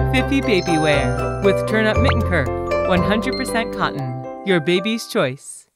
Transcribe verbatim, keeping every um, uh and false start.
Fiffy baby wear with turn-up mitten curf, one hundred percent cotton. Your baby's choice.